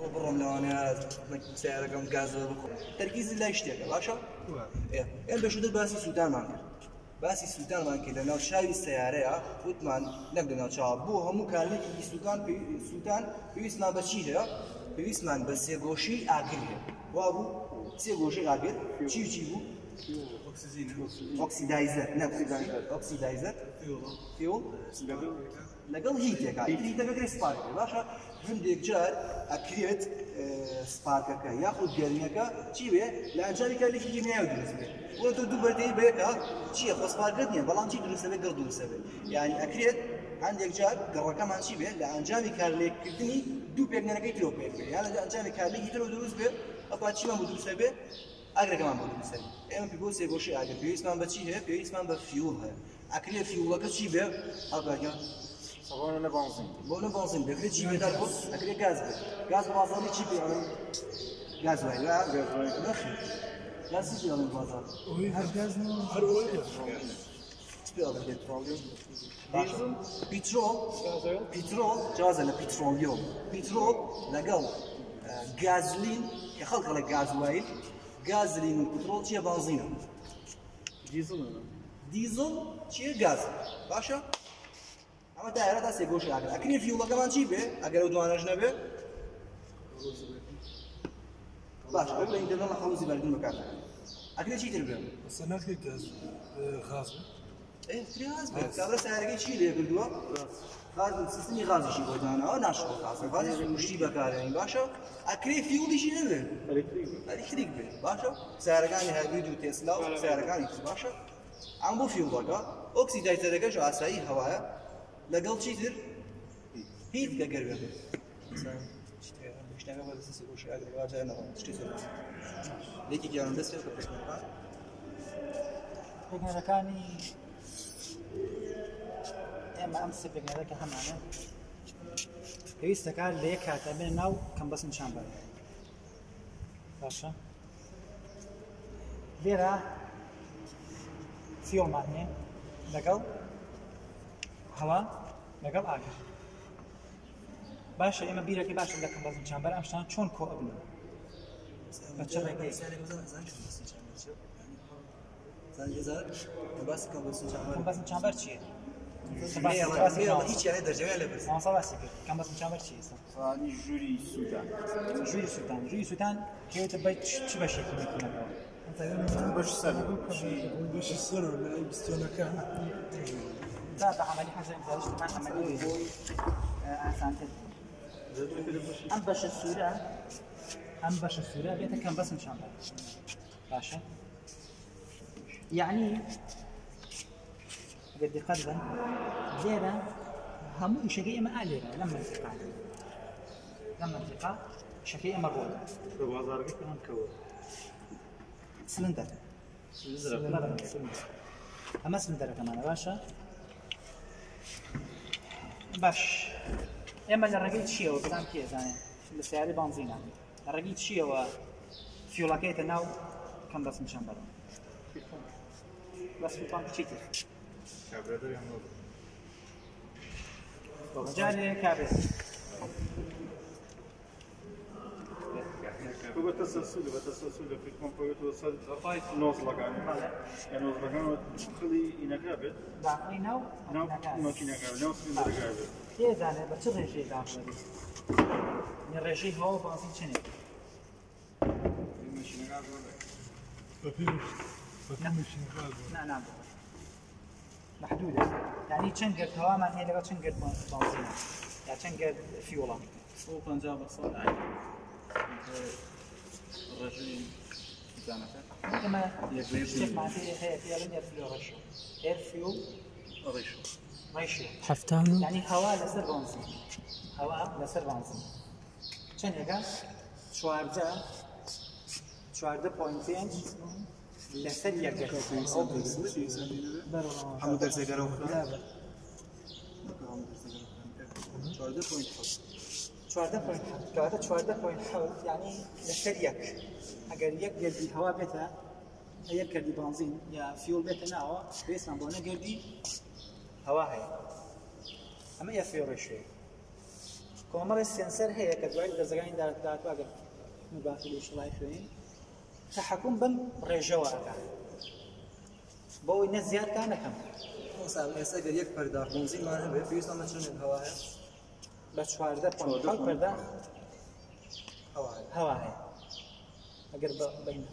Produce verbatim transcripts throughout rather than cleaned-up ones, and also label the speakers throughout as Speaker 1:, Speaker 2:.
Speaker 1: بڕۆم لەوانەیە سیارەکەم گازەوە بخۆ تەرکیزی لای شتێکە باشە؟ ئێ بەشودر باسی سووتانمان کرد باسی سووتانمان کرد لە ناو شاوی سیارەیە وتمان نەک لە ناو چاوە بۆ هەموو کارلێکی سووتان سووتان پێویستمان بە چی هەیە؟ پێویستمان بە سێگۆشەی ئاگر هەیە وا بوو سێگۆشەی ئاگر چی و چی بوو؟ ئۆکسیدایزەر ئۆکسیدایزەر فیۆڵ لەگەڵ هیتێکە هیتەکە کرێ سپارکە باشە هەندێک جار ئەکرێت سپارکەکە یاخود گەرمیەکە چی بێ لە ئەنجامی کارێکی کیمیایی دروست بێت وە تۆ دوو بەردەی بەیەکە چییە خۆ سپارکەت نییە بەڵام چی دروستە بێت گەڕ دروستە بێت یعنی ئەکرێت هەندێک جار گەڕەکەمان چی بێت لە ئەنجامی کارلێککردنی دوو پێکنەرەکەی ترۆ پێک بێت یان لە ئەنجامی کارلێکی ترۆ دروست بێت ئەپا چیمان بۆ دروستە بێت ئاگرەکەمان بۆ دروستە بێت ئێمە پێ بۆ سێگۆشەی ئاگر پێویستمان بە چی هەیە پێویستمان بە فیوڵ هەیە ئەکرێت فیوڵەکە چی بێت ئاگاگە
Speaker 2: بۆنە بانزین
Speaker 1: بۆنە بانزین دەکرێت چی بێت بۆ ئەکرێت گاز بێت گاز بازاڕی چی پێ گاز وای نەخێ گاز چی پێ بازار
Speaker 3: هەر گاز هەر
Speaker 1: پیترۆل پیترۆل جوازە لە پیترۆلیۆم پیترۆل لەگەڵ گازلین کە خەڵکە لە گازوایل گازلین و پیترۆل چییە بانزینە دیزل چییە گاز باشە ئەمە دایرە تا سێگۆشە ئاگر ئەکرێ فیوڵەکەمان چی بێ ئەگەر دوانەش نەبێ باش ئەو لە ئینتەرنێت لە خەڵوزی بەردون بەکاتە ئەکرێ چی تر بێ
Speaker 3: سەنەکەی گاز غاز
Speaker 1: غاز بێت کابرا سیارەکەی چی لێ کردووە غاز سیستمی غازیشی بۆ داناوە ناشۆ غازە غازی مشتی بەکارهێنین باشە ئەکرێ فیوڵیشی نەبێ ئەلکتریک بێ باشە سیارەکانی هایبرید و تێسلا و سیارەکانی تر باشە ئەم بۆ فیوڵەکە ئۆکسیدایزەرەکەش ئاسایی هەوایە لەگەڵ چی تر هیچ گەگەر بێت شتێکە بە دەستی سێگۆشەی ئاگر واجای نەڕۆن شتی زۆر لێکی گیانم دەست پێ بە پێکنەکان
Speaker 4: پێکنەرەکانی ئێمە ئەم سێ پێکنەرەکە هەمانە پێویستەکە لە یەک کاتە بێنە ناو کەمبەسن چامبەر باشە لێرە فیۆڵمان هەیە لەگەڵ هەوا لەگەڵ ئاگر باشە ئێمە بیرەکەی باشە لە کەمبەسن چامبەر ئەم شتان چۆن کۆ ئەبنن بە چ ڕێگەی کەمبەسن چامبەر چییە؟
Speaker 1: هیچ یانێ دەرجەوەیان لەبەر
Speaker 4: مامۆستا باسی کرد کەمبەسن چامبەر چییە ئێستا؟
Speaker 2: ژووری سووتان
Speaker 4: ژووری سووتان ژووری سووتان کەوێتە بە چ بەشێکی میکردنەوە
Speaker 2: بەش سەر
Speaker 3: بەشی سەر لە بیستۆنەکان
Speaker 4: تا بەعەمەلی حەزم داشتمان عەمەلی بۆی ئاسانتر ئەم بەشە سوورە ئەم بەشە سوورە بێتە کەمبەسن چامبەر باشە یعنی ئەگەر دقت بن لێرە هەموو ئیشەکەی ئێمە ئا لێرە لەم مەنتیقا لەم مەنتیقا ئیشەکەی ئێمە ڕۆیە
Speaker 2: بازارەکەی پێنان کەوە
Speaker 4: سلندەر ئەمە سلندەرەکەمانە باشە باش ئێمە لە ڕێگەی چیەوە بزان پێزانێ لە سیارەی بانزینە لە ڕێگەی چیەوە فیۆڵەکەیتە ناو کەمبەسن چامبەرە بەس فیڵپان بچیتر جارێ کابێت
Speaker 2: بە تەسەلسول بە تەسەلسول لە فیلم پۆیەتەوە سەر نۆزڵەکان نۆزڵەکان خڵی ئینەکە بێت
Speaker 4: داخلی ناو
Speaker 2: ناو ماکینەکە ناو سلندەرەکە بێت
Speaker 4: تێزانێت بە چ ڕێژەیە داخڵێت ڕێژەی هەوا بازی چنێت نا نا محدودة يعني چند گرد هوا من هي لقى چند گرد بنزين یا چند گرد فیولا
Speaker 5: صوب پنجاه بصال عادي الرجل زانته
Speaker 4: كما يشتغل مع هي هي فيها لين فيو ريشيو اير فيو
Speaker 5: ريشو
Speaker 4: ريشيو
Speaker 3: حفتان
Speaker 4: يعني هواء لسر بنزين هواء لسر بنزين چند هيك چوارده چوارده پوینت پنج لسر یک گرد
Speaker 1: همون درسه گرو چوارده پوینت
Speaker 4: چوارده پوینت کواتا چوارده پوینت حوت یعنی لسر یک اگر یک گردی هوا بێتە یک گردی بنزین یا فیول بێتە ناوە پێویستمان بۆ نەگردی هەوا هەیە ئەمە یە فیۆ ڕێشۆیە کۆمەڵی سێنسەر هەیە کە دوای دەزگانی داات ئەگەر مبافلی شڵای خوێنین تحکم بم ڕێژەوە ئەکات بۆ ئەوەی نە زیادکە نەکەم
Speaker 1: مثلا ئێستا گەر یەک پەرداخ بنزینمان هەبێت پێویستە ئەمە چۆن هەوایە
Speaker 4: بە چواردە پۆینت حەوت پەردە
Speaker 1: هەوایە
Speaker 4: هەوا هەیە ئەگەر بە بین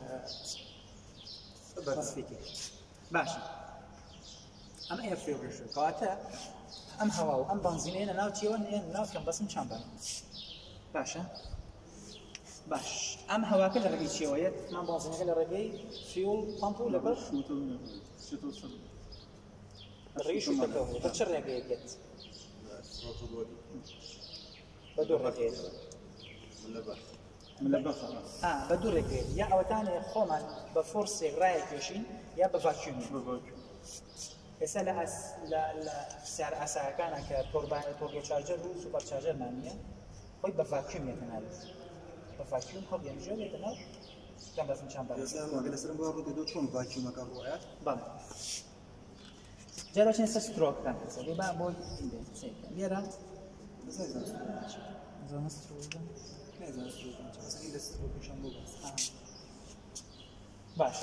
Speaker 4: بەسفیکی باشە ئەم ئێ فێڕێژ کەواتە ئەم هەوا و ئەم بنزینەیە ناو چیەوە نێن ناو کەم بەسم چەمبەر باشە باش ئەم هەواکە لە ڕێگەی چیەوەیە من بنزینەکە لە ڕێگەی فیول پەمپ و لەبەر ڕێی شوتەکەەوە بە چ ڕێگەیەکێت بە دوو ڕێگەیەت بە دوو ڕێگەیەت یا ئەوەتانێ خۆمان بە فۆرسێک ڕایە کێشین یا بە ڤاکیومی ئێستا لە سیار ئاسایەکانە کە تۆرگە چارجەر و سوپەر چارجەرمان نییە خۆی بە ڤاکیوم یەتەناوێت بە ڤاکیوم هەڵگەنجێ لێتەناو کەم بەزم چەند بەرز
Speaker 1: ئێستا لەسەر بۆ ڕوودێتەوە چۆن ڤاکیومەکە ڕوایە
Speaker 4: بەڵێ جارە چێن سەر سترۆکەکان کەسەکەی با بۆی لێرە زانە سترۆکە
Speaker 1: نێزانم سترۆکەکان چەسەکەی لە سترۆکەشان بۆ بەس
Speaker 4: باشە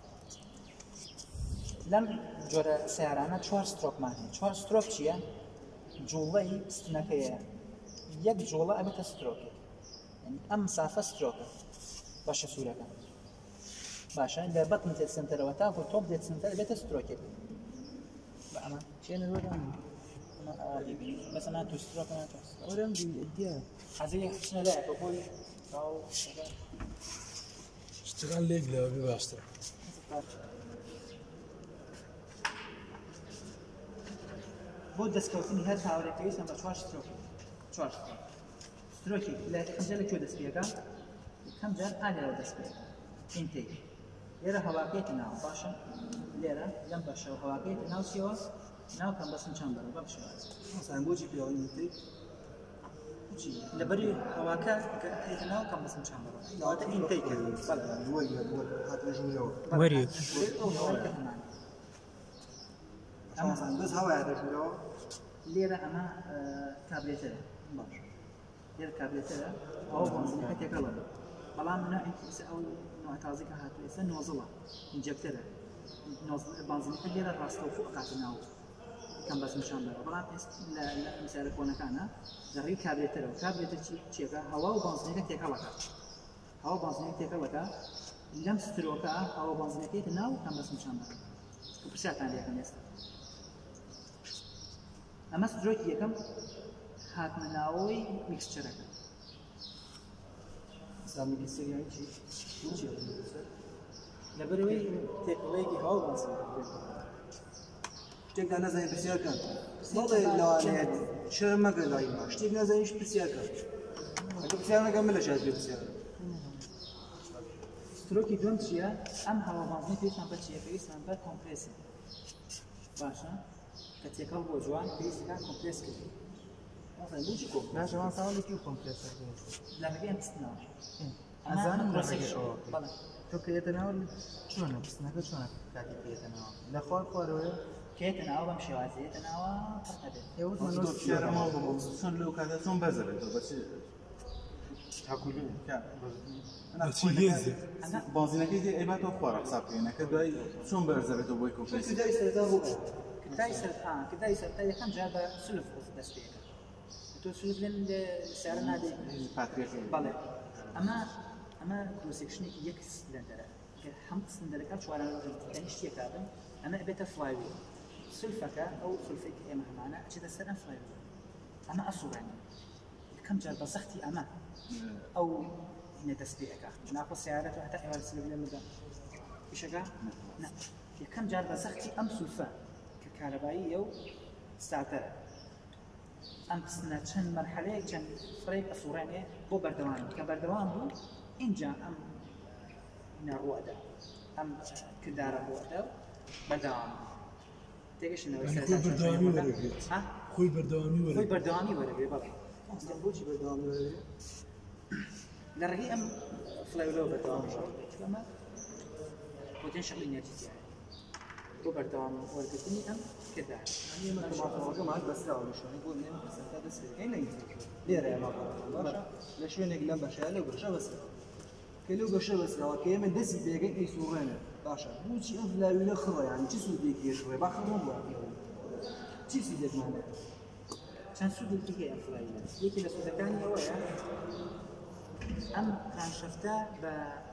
Speaker 4: لەم جۆرە سیارانە چوار سترۆکمان هەیە چوار سترۆک چییە؟ جوڵەی پستنەکەیە یەک جوڵە ئەبێتە سترۆکێک یعنی ئەم مسافە سترۆکە باشە سوورەکە باشە لە بەتن دێت سنتەرەوە تاکو تۆپ دێت سنتەر بێتە سترۆکێک بە ئەمە چێنە وەرەم ئەمە ئاوادی بینی مەسەڵان تو سترۆکە ناتۆ
Speaker 3: وەرەم دیە
Speaker 4: حەزەی حچنە لایە بۆ بۆی ڕاو
Speaker 3: شتغال لێک لەوە بێ باشترە
Speaker 4: بۆ دەستکەوتنی هەر هاوڕێ پێویستم بە چوار سترۆک چوار سترۆک سترۆکی لە یەکەمجار لەکوێ دەست پێەکە یەکەم جار ئالێرەوە دەست پێەکە ئینتێک لێرە هەواکەیەتە ناو باشە لێرە لەم بەشەوە هەواکەیەتە ناو چیەوە ناو کەم بەسم چەند بەرەوە بە بشێوازە
Speaker 1: مثلا بۆچی پێوە ئینتێک
Speaker 4: لەبەری هەواکە کە هەیەتە ناو کەم بەسم چەند بەرەوە کەواتە ئینتێکە
Speaker 1: دووەی هاتووە ژوورەوە
Speaker 3: وەریەک
Speaker 4: ئەو هەوای کەتەمانە
Speaker 1: مثلا بەس هەوایە دەژوورەوە
Speaker 4: لێرە ئەمە کابرێتەرە باش لێرە کابرێتەرە ئەوە بنزینەکە تێکەڵە بەڵام نوعێکی ئەو نوع تازەکە هاتووە ئێستا نۆزڵە ئینجەکتەرە بنزینەکە لێرە ڕاستەوخۆ ئەکاتە ناو کەم بەسم شان بەرەوە بەڵام لە ئەمسیارە کۆنەکانە لەڕێی کابرێتەرەوە کابرێتەر چیەکە هەوا و بنزینەکە تێکەڵەکە هەوا بنزینەکە تێکەڵەکە لەم سترۆکە هەوا بنزینەکەیتە ناو کەم بەسم شان بەرەوە پرسیاتان لێکەم ئێستا ئەمە سترۆکی یەکەم هاتنە ناوەوەی میکسچەرەکە
Speaker 1: سامی بیسەریان چی چی
Speaker 4: لەبەرەوەی تێکەڵەیەکی هەوا بنزینەکە
Speaker 1: شتێک نازانین پرسیارکەن بەڵێ لەوانەیەت شەرم مەگرە لای ما شتێک نازانیش پرسیارکەن ئەگە پرسیار نەکەم من لە شاید پێ پرسیار
Speaker 4: سترۆکی دوم چییە؟ ئەم هەوا بنزینە پێویستمان بە چییە؟ پێویستمان بە کۆمپرێسە باشە کە تێکەڵ بۆ جوان پێویستەکە کۆمپرێس کردی بۆچی کۆمپرێس؟
Speaker 3: ناشەوان ساڵێکی و کۆمپرێسەر
Speaker 4: لە ڕێگەی ئەم پستنەوە
Speaker 3: ئەزانم لە ڕێگەشەوە
Speaker 4: بەڵێ
Speaker 3: تۆ کەیتە ناو چۆنە پستنەکە چۆنە کاتی پێێتە ناوە لە خوار خوارەوەی
Speaker 4: کێتە ناوە بەم شێوازەیەتە ناوە پڕەبێت
Speaker 3: ئێوت
Speaker 5: چۆن لەو کاتە چۆن بەزەبێت بەچی تاکولی
Speaker 3: بەچی هێزێ
Speaker 5: بازینەکەی دێ ئەیباتەوە خوارە قسابکەینەکە دوای چۆن بەرزەبێتەوە بۆی کۆمپلێکسی
Speaker 1: کدای سەرتا بۆ
Speaker 4: کدای سەرتا کدای سەرتا یەکەم جار بە سلف دەست پێەکە تۆ سلف لێن لە سیارە نادێ
Speaker 5: پاتریەکە
Speaker 4: بەڵێ ئەمە ئەمە کۆسێکشنێکی یەک سلندەرە کە هەم سلندەرەکە چواران تەنیشتیەکە بن ئەمە ئەبێتە فلایویل سلفەکە ئەو سلفێکی ئێمە هەمانە ئەچێتە سەر ئەم فلایویل ئەمە ئەسوڕێنێ یەکەم جار بە سەختی ئەمە ئەو هینە دەست پێەکە ناخۆ سیارەتەوە هەتا ئێوە سلف لێ مدە پیشەکە نە یەکەم جار بە سەختی ئەم سلفە کە کارەباییە و ستارتەرە ئەم پستنە چەند مەرحەلەیەک چەند فڕێک ئەسوڕێنێ بۆ بەردەوام کە بەردەوام بوو اینجا ئەم ناڕوەدا ئەم کردارە بۆدا بەردەوام تێگەشتنەوەی
Speaker 3: خۆی بەردەوامی وەرەگرێت خۆی بەردەوامی
Speaker 4: خۆی
Speaker 3: وەرەگرێت
Speaker 4: بەردەوامی وەرەگرێ بەڵێ
Speaker 1: بۆچی بەردەوامی وەرەگرێت
Speaker 4: لە ڕێگەی ئەم فلایولەوە بەردەوام ئەمە پۆتێنشەڵ ئینەرژیە بۆ بەردەوام وەرگرتنی ئەم کردار
Speaker 1: ئەمە ماتەوەکەمان بەسراوە لە شوێنی بۆ نێن پرسەنتا دەست پێکەین لە ئینتێک لێرە ئەمە باشە لە شوێنێک لەم بەشەیە لەو گەشە بەسەر کە لەو گەشە بەسەرەوە کە ئێمە دەستی پێەکەی ئەیسوڕێنێ باشە بۆچی ئەم فلاوینە خڕە یانی چی سوودێکی هێشڕێ با خڕۆم بووە چی سوودێکمانێ
Speaker 4: چەند سوودێکی هەیە ئەم فلاوینە یەکی لە سوودەکانی ئەوەیە ئەم کرانشەفتە بە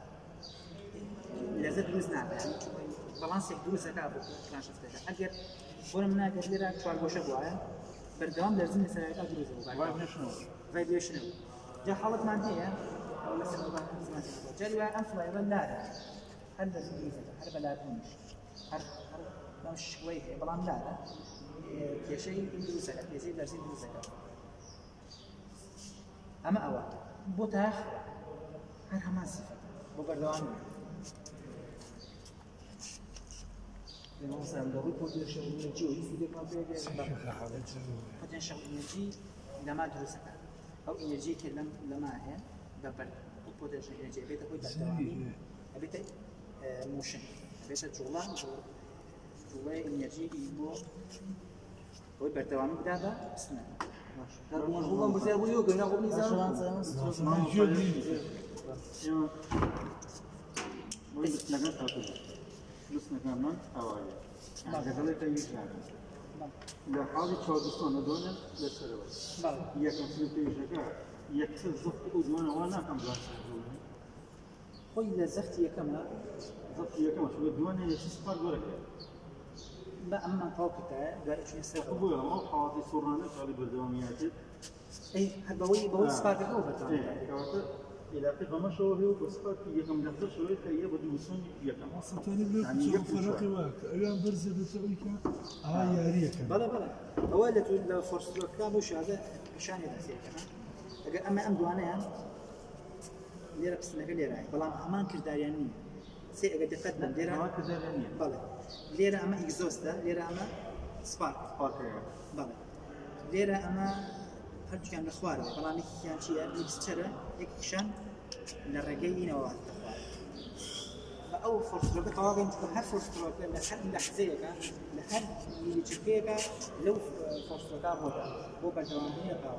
Speaker 4: لەزە دروست ناکات بەڵانسێک دروست دەکات بۆ کرانشەفتەکە ئەگەر بۆ نمونە ئەگەر لێرە چوار گۆشە بووایە بەردەوام لەرزین لەسەرەکە دروست بوو ڤایبرێشنەوە جا حاڵەتمان هەیە ئەو لەسەر جاری وایە ئەم فلاوینە لارە هەر لەرزین دروست دەکات هەر بەلاتونش هەر بەم شکوەی هەیە بەڵام لارە کێشەی دروست دەکات کێشەی لەرزین دروست دەکات ئەمە ئەوە بۆ تاخ هەر هەمان سیفەت بۆ بەردەوام
Speaker 1: مثلا لەڕووی پۆتێنشیەڵ ئێنەرجی و هیچ سوودێکمان پێ
Speaker 4: پۆتێنشیەڵ ئێنەرجی لەما دروست دەکات ئەو ئێنەرجی کە لەم لەما هەیە بە بەر پۆتێنشیەڵ ئێنەرجی ئەبێتە خۆی بەردەوامی ئەبێتە موشن ئەبێتە جوڵان جوڵەی ئێنەرجی بۆ خۆی بەردەوامی بدا بە بستنەکە
Speaker 1: مشغولان بزيار بو يوغا ناخذ ميزان
Speaker 2: لسنەکانمان ئەوایە لەگەڵی تەویشانە لە حاڵی چاودستانە دۆنە لەسەرەوە یەکەم پێشەکە یەکسەر زەفت و دوانەوە ناکەم
Speaker 4: خۆی لە زەفتی یەکەمە
Speaker 2: زەفتی یەکەمە شوێ دوانە یەکی سوپار گۆرەکە
Speaker 4: بە ئەممان تاوکتایە دوای ئەچینە سەر
Speaker 2: بۆیە ئەمە حاڵەتی سوڕانە کاڵی بەردەوامیاتێت
Speaker 4: ئەی هەر بەوەی بەوەی سپارکەکەەوە بەردەوامی
Speaker 2: کەواتە علاقه بەمەشەوە هەیە و بە سپارکی یەکەم لەخسەر شەوەیە کە یە بە دووسۆنی یەکەم
Speaker 6: سەتانی بڵێ فەرقی وا کە ئەویان بەرزە بێتەوەی کە ئاوا یاریەکەن
Speaker 4: بەڵێ بەڵێ ئەوە لە لە فۆرسەکان بۆ شادە پیشانی دەسێکەکە ئەگەر ئەمە ئەم دوانەیان لێرە پستنەکە لێرایە بەڵام هەمان کرداریان نییە سێ ئەگەر دقت بن لێرە بەڵێ لێرە ئەمە ئیگزۆستە لێرە ئەمە سپارک بەڵێ لێرە ئەمە هەردووکیان لە خوارەوە بەڵام یەکێکیان چییە میکسچەرە یەکێکیشان لە ڕێگەی ئینەوە بە ئەو فۆرسەکە تەواوی هەر فۆرسەکە لە هەر لەحزەیەکە لە هەر میلیچکەیەکە لەو فۆرسەکە بۆدا بۆ بەردەوامبوونی قاوە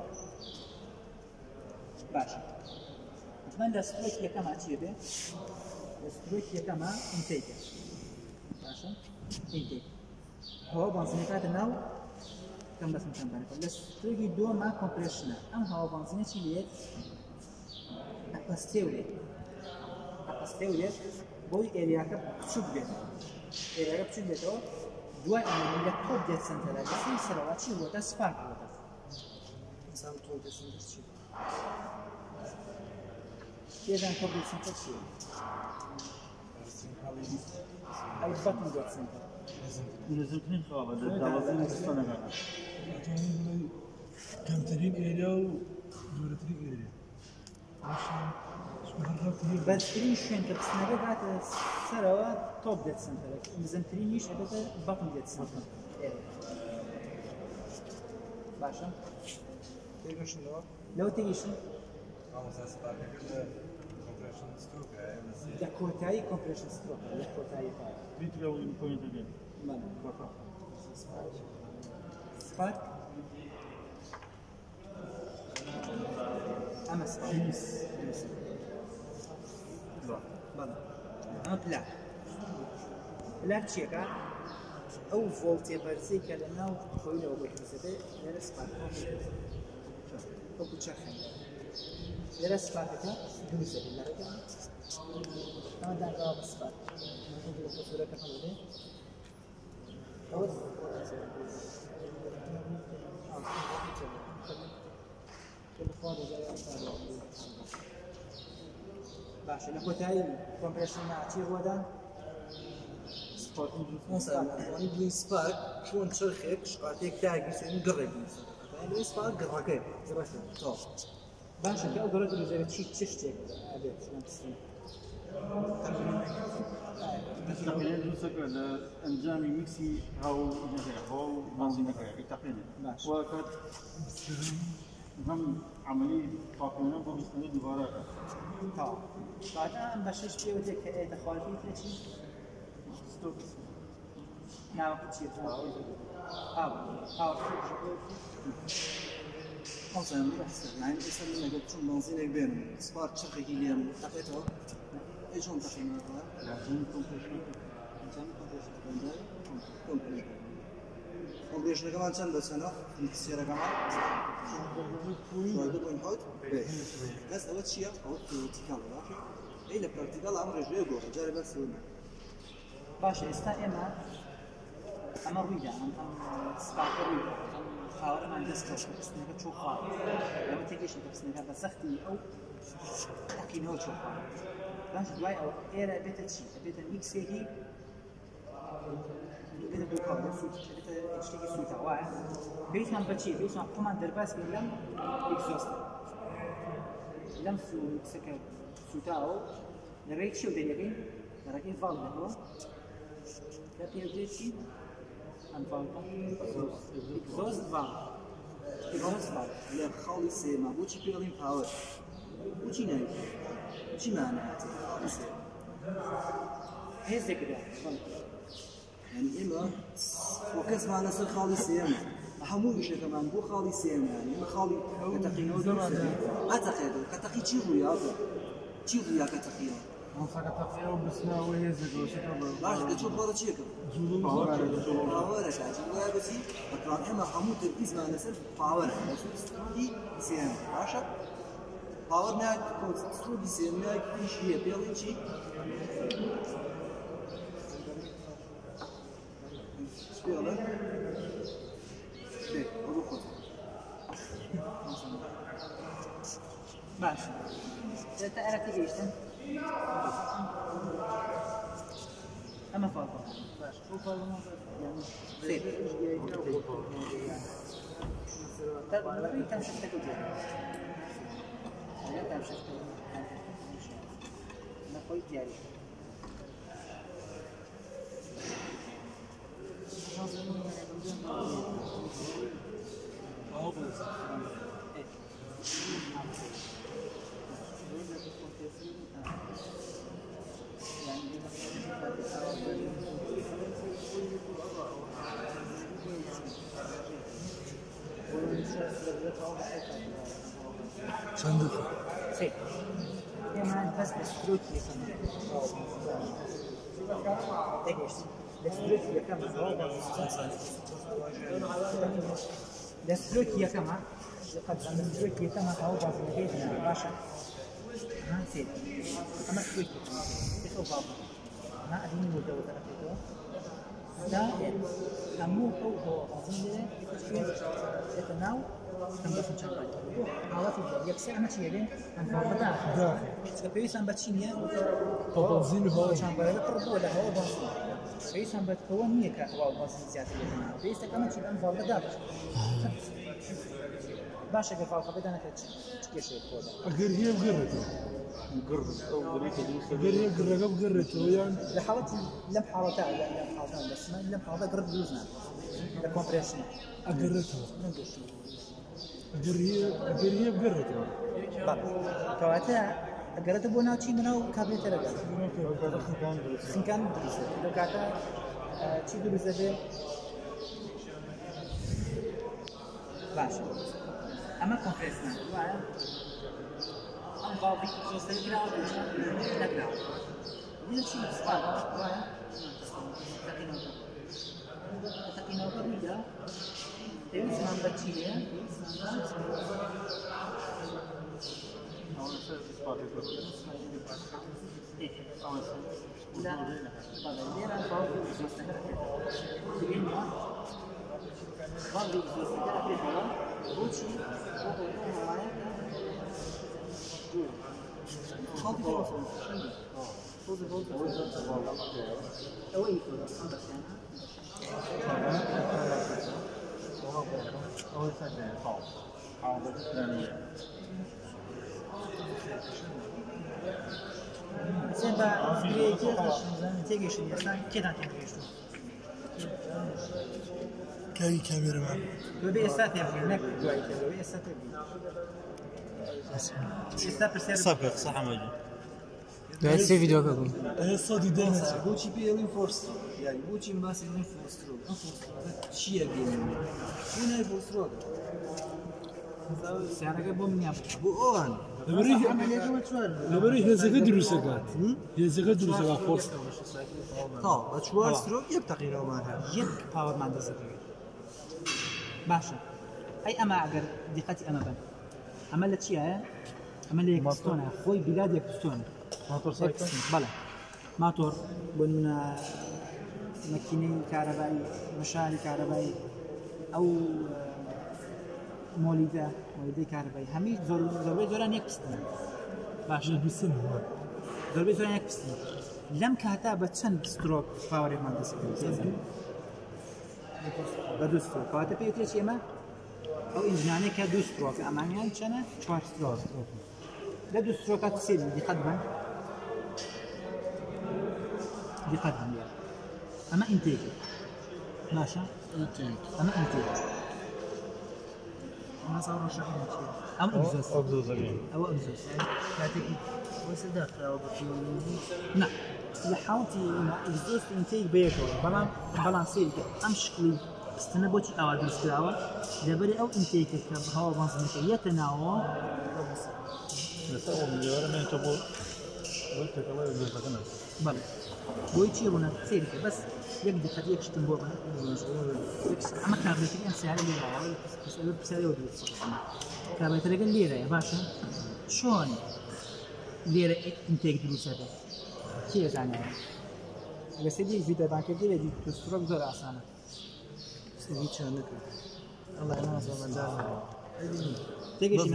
Speaker 4: باشە من لە سترۆک یەکەمە چیە بێ لە سترۆک یەکەمە ئینتێکە باشە ئینتێک هەوا بانزینە کاتە ناو کەم بەسم کەمپانەکە لە سترۆکی دووەمە کۆمپرێشنە ئەم هەوا بانزینە چی لێت ئەپەستێورێت ئەپەستێورێت بۆی ئێریاکە بچووک بێت ئێریاکە بچووک بێتەوە دوای ئەمە لە تۆپ دێت سنتەرە لەسەری سەرەوە چی بۆتە سپارک بۆتە
Speaker 1: انسان تۆپ دێت سنتەر چی
Speaker 4: پێدان تۆپ دێت سنتەر چیە ئەو بەتن دێت سنتەر
Speaker 2: نزمترین خاڵە لە داوازینی سستانەکانە
Speaker 6: ئەتوانین بڵێ کەمترین ئێریا و دوورەترین ئێریا
Speaker 4: بەرزترین شوێن کە پستنەکە داتە سەرەوە تۆپ دێت سنتەرە نزمترینیش ئەبێتە بەتن دێت سنتەر باشە
Speaker 1: تێگەشتنەوە
Speaker 4: لەوە تێگەیشتن لە کۆتایی کۆمپرێشن سترۆکە لە کۆتایی
Speaker 2: لیترە و پۆینتەکەن
Speaker 4: سپارک ئەمە سپارک بەڵێ ئەمە پلاک پلاک چیەکە ئەو ڤۆڵتێ بەرزەی کە لە ناو خۆینەوە بۆ دروستەبێ لێرە سپارک وەکو چەرخە لێرە سپارکەکە دروستەبێت لە ڕێگە ئەمە داگاوە بە سپارک سوورەکە هەڵەبێ ئەوە باشە لە کۆتایی کۆمپرێشن چی ڕۆدا
Speaker 1: ئەوانی بڵین سپارک چۆن چرخێک شقاتێک داگیرسێن گەڕێکی لەوەی سپارک گەڕەکەی تۆ
Speaker 4: باشە کە ئەو گەڕە دروستەبێت چی چ شتێک ئەبێت
Speaker 2: تقريبا دوسك انجامي ميكسي هاو هاو بنزينك تقريبا وقت هم عمليه طاقونه بمستند دوباره
Speaker 4: تا بعد ام بشش بيوتي كايه دخالتي تشي ستوب نعم كتير اه اه
Speaker 1: أصلاً يعني اسم من قلت شو بنزين بينهم سبارك شرخي هيليوم تقيته إيش هم تقينا هذا؟ عشان كومبريشن عشان كومبريشن كومبريشن كومبريشن كمان كم بس أنا نكسره كمان شو هذا بين حد بس أول شيء أول تيكال لكن إيه البراكتيكال أمر جديد يقول جاري بس
Speaker 4: باشا استأمر أما رويدا أم أم سباق رويدا أم خاور من دستور بسنجة شو خاور لما تيجيش أنت بسنجة بسختي أو تحكي نوع شو خاور باش دواي أو إيرا بيتا شيء بيتا ميكس هيك بيتا بوكا بسوت بيتا تشتكي سويتا واحد بيت من بتشي بيت من قمان درباس من لم إكزوست لم سو مكسكة سوتاو نريك شو دنيا نريك فال ده لا بيجي انفالتا exhaust valve exhaust valve
Speaker 1: لا خالي سيما بوشي بيلين باور بوشي نايف بوشي معنى خالي سيما
Speaker 4: هذا كده
Speaker 1: يعني إما وكاس معنى سر خالي سيما حمو إيش كمان بو خالي سيما يعني إما خالي كتقينو درسة أتقيدو كتقي تشي رياضة تشي رياضة كتقينو
Speaker 6: منطقة تقييم بسنا وهي زوجة
Speaker 1: باش كتشوف هذا شيء كم باور باور كاجي ويا بس بكران إما حمو تركيز مع نسر باور بس استودي سيم عشان باور ناك استودي سيم ناك إيش هي بيلين شيء بيلا شيء أبو خد
Speaker 4: ماشي أنت أنا تيجي إيش أما فاضل ماشي شو فاضل يعني زين ترى كم شفتك وجهك كم شفتك أنا قلت يعني
Speaker 6: صندوق
Speaker 4: سي كمان بس بستروك يكمل دقيقة بستروك يكمل بستروك يكمل قد بستروك يكمل أو بعض البيت باشا ما نسيت أما ستروك يكمل تخو بابا ما أدين مدة وتركته لا أمو هو هو أظن يكشف يتناول كم بس نشرب حالات يكسر ما تيجي عن فردا
Speaker 6: داخل
Speaker 4: سبيس عم بتشينيا
Speaker 6: بنزين هو
Speaker 4: شامبر لا قرب ولا هو بنزين سبيس عم بتكون مية كهوا بنزين زيادة سبيس كمان تيجي عن فردا باشا كفال خبيت أنا كتش كيش يكون
Speaker 6: أقدر هي بقرته أقدر هي قرقة بقرته يعني
Speaker 4: لحالة لم حالتها لا لم حالتها بس ما لم حالتها قرب دوزنا الكومبريشن
Speaker 6: أقرته أقدر هي أقدر هي بقرته
Speaker 4: كواتا أقرته بونا شيء منو كابي ترى خنكان دريسة لو كاتا شيء دريسة ده باشا أما كومبريشن واحد أم فاضي خصوصا كنا أقول لا كنا دي شيء صار واحد تكينو تكينو كبيرة تبي سمان بتشيله لا بعدين فاضي خصوصا كنا فاضي خصوصا كنا روتشي هو هو خاطي فرصة فوز فوز فوز أوين فرصة عندك يعني
Speaker 5: أول سنة صعب حاضر ثانية
Speaker 4: زين بقى تيجي شنو مثلا كده تيجي شنو
Speaker 6: كاي كاميرا مان
Speaker 4: لو بي استاتي هناك دواي لو بي استاتي
Speaker 7: صفر صح موجود
Speaker 8: لا سي فيديو كابون
Speaker 6: هي صدي دينا
Speaker 1: بوشي بيلين فورسترو يعني بوشي ماسين فورسترو فورسترو شيء بيلين شنو هاي فورسترو
Speaker 4: سیارەکە بۆ منیان
Speaker 1: بۆ ئەوان
Speaker 6: لەبەری هێزەکە دروستەکات هێزەکە دروستەکە خۆست
Speaker 1: تا بە چوار سترۆک یەک تەقینەوەمان هەیە
Speaker 4: یەک پاوەرمان دەزەکەوێت باشە ئەی ئەمە ئەگەر دیقەتی ئەمە بن ئەمە لە چیایە؟ ئەمە لە یەک پستۆنە خۆی بیلاد یەک پستۆنە بەڵێ ماتۆر بۆ نمونە مەکینەی کارەبایی مەشاری کارەبایی ئەو مۆلیدە مۆلیدەی کارەبایی هەمی زۆر زۆربەی زۆران یەک پستنە باشە
Speaker 6: بیسن
Speaker 4: زۆربەی زۆران یەک پستنە لەم کاتا بە چەند سترۆک پاوەڕێمان دەستەکەوێت بە دوو سترۆک کەواتە پێوتێکی ئێمە ئەو ئینجینانەی کە دوو سترۆک ئەمانیان چەنە چوار سترۆک لە دوو سترۆکات سێ دیقەت بن دیقەت بن ئەمە ئینتێکە باشە ئەمە ئینتێک ئەم ئەگزۆست ئەوە ئەگزۆست
Speaker 3: کاتێکی وەسە داخراوە بە
Speaker 4: نا لە حاوتی ئەگزۆست ئینتێک بەیەکەوە بەڵام بەڵام سێریکە ئەم شکلی پستنە بۆچی ئاوا دروستکراوە لەبەری ئەو ئینتێکە کە هەوا بەنزمەکە یەتە ناوەوە بەڵێ بۆی چی ڕوونە سێریکە بەس یەک دقت یەک شتم بۆ بن ئەمە کابرێتی ئەم سیارە لێرایە پرسیارەوە دروست کابرێتەرەکە لێرەیە باشە چۆن لێرە ئینتێک دروستە بێت کێ زانایە لە سێدی ڤیدیۆبانکە دەوێت سترۆک زۆر ئاسانە
Speaker 3: سێوی چیان نەکرد ئەڵای نازەمەندار
Speaker 4: تێگەشی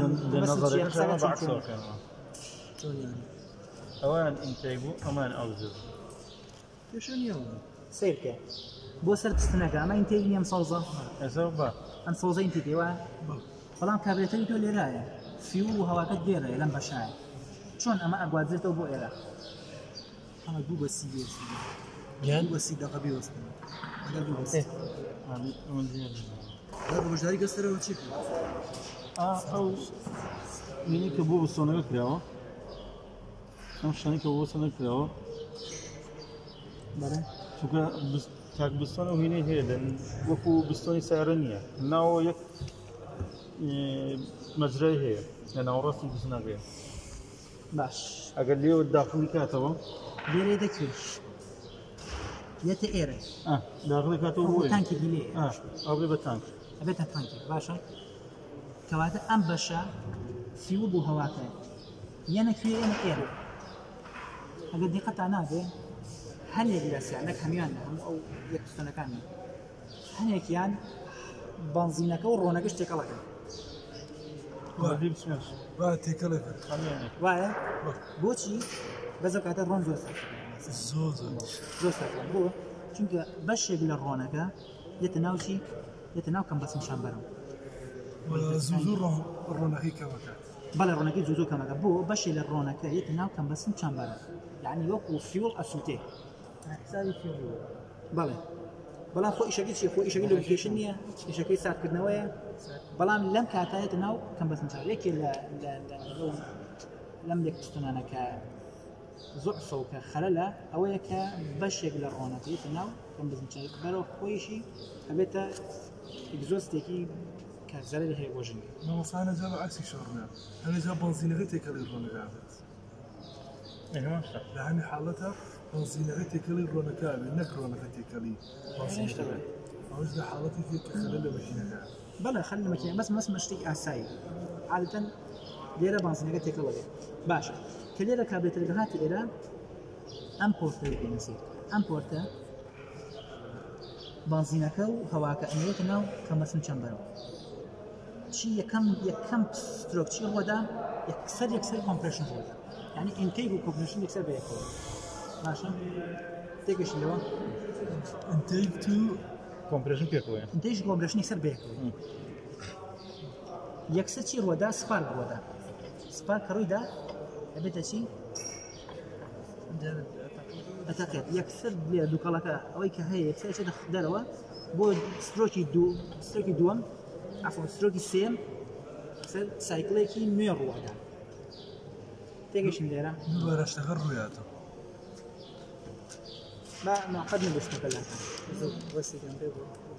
Speaker 7: ئەوان ئینتێک بوو ئەمان ئەوزۆر
Speaker 3: پێشە نیەوە
Speaker 4: سیرکە بۆ سەر پستنەکە ئەمە ئینتێک نیە ئەم سەوزە
Speaker 7: ئەزە بە
Speaker 4: ئەم سەوزە ئینتێکی وایە بەڵام کابرێتەری تۆ لێرایە فیول و هەواکەت لێرەیە لەم بەشایە چۆن ئەمە ئەگوازێتەوە بۆ ئێرە
Speaker 1: ئەمە دوو بە سی بێستی یان بە سی دەقە بێوەستن ئەگەر دوو بەسی هذا بەشداری گەستەرەوە چی کرد؟
Speaker 2: ئەو مینی کە بۆ بستۆنەکە کراوە ئەم شتانی کە بۆ بستۆنە کراوە
Speaker 4: بەڵێ
Speaker 2: چونکە تاک بستۆنە و هینەی هەیە وەکو بستۆنی سیارە نییە ناوە یەک مەجرای هەیە لە ناوەڕاستی بستنەکەیە
Speaker 4: باش
Speaker 2: ئەگەر لێوە داخلی کاتەوە
Speaker 4: لێرەی دەکرد یەتە ئێرە
Speaker 2: داخلی کاتەوە بۆ
Speaker 4: تانکێکی لێ
Speaker 2: ئەوێ بە تانک
Speaker 4: ئەبێتە تانکێک باشە کەواتە ئەم بەشە فیول بوو هەواکە یەنەکوێ ئێمە ئێرە ئەگەر دیقەتان نابێ هەنێک لە سیانەک هەمیان هەموو ئەو یەک پستەنەکانی هەنێکیان بەنزینەکە و ڕۆنەکەش تێکەڵەکە
Speaker 6: وا تێکەڵەکە
Speaker 4: وایە بۆچی بەزە کاتە ڕۆن زۆر
Speaker 6: زۆر
Speaker 4: زۆر سەرکەم بۆ چونکە بەشێک لە ڕۆنەکە یەتە ناوچی یەتە ناو کەم بەسم شامبەرەوە
Speaker 6: زوو زوو ڕۆنەکەی کەمەکە
Speaker 4: بەڵێ ڕۆنەکەی زوو زوو کەمەکە بۆ بەشێ لە ڕۆنەکە یەتە ناو کەم بەسم چامبەرەوە یعنی وەکو فیول ئەسووتێ
Speaker 3: حسابی فیول
Speaker 4: بەڵێ بەڵام خۆ ئیشەکەی چی خۆ ئیشەکەی لۆکیشن نییە ئیشەکەی ساردکردنەوەیە بەڵام لەم کاتایەتە ناو کەم بەسم چامبەر یەکێ لە لەم یەک پستەنانەکە زۆعفە و کە خەلەلە ئەوەیە کە بەشێک لە ڕۆنەکەی ناو کەم بەسم چامبەر بەرەوە خۆیشی هەبێتە ئێگزۆستێکی کە زەرەری هەیە بۆ ژنگە
Speaker 6: مەمەسانە جا بە عکسی شۆڕنە هەنێجا بەنزینەکە تێکەڵی ڕۆنەکە لە هەمی حاڵەتە بەنزینەکە تێکەڵی ڕۆنەکە بێت نەک ڕۆنەکە تێکەڵی ئەوش لە حاڵەتێکی کە خەلە لە مەکینەکە
Speaker 4: بەڵێ خەل لە مەکینە بەس مەس مەشتێکی ئاسایی عادەتەن لێرە بەنزینەکە تێکەڵەکە باشە کە لێرە کابرێتەرەکە هاتی ئێرە ئەم پۆرتەی پێنەسێت ئەم پۆرتە بەنزینەکە و هەواکە ئەمەوێتە ناو کەم بەسم چەمبەرەوە چی یەکەم یەکەم سترۆک چی ڕۆدا یەکسەر یەکسەر کۆمپرێشن ڕۆدا یعنی ئینتێک و کۆمپرێشن یەکسەر بەیەکەوە باشە تێگەشت لەوە
Speaker 6: ئینتێک تو
Speaker 7: کۆمپرێشن پێکەوەیە
Speaker 4: ئینتێژ کۆمپرێشن یەکسەر بەیەکەوە یەکسەر چی ڕۆدا سپارک ڕۆدا سپارک کە ڕوویدا ئەبێتە چی ئەتەقێت یەکسەر لێ دووکەڵەکە ئەوەی کە هەیە یەکسەر چێتە دەرەوە بۆ سترۆکی دوو سترۆکی دووەم عفوا سترۆکی سێم سەر سایکڵێکی نوێ ڕووەدا تێگەشتم لێرە
Speaker 6: دووبارە شتەکە ڕوویاتەوە
Speaker 4: با ناقەت نەبستەکە لاکە وەسیکەم پێ بوو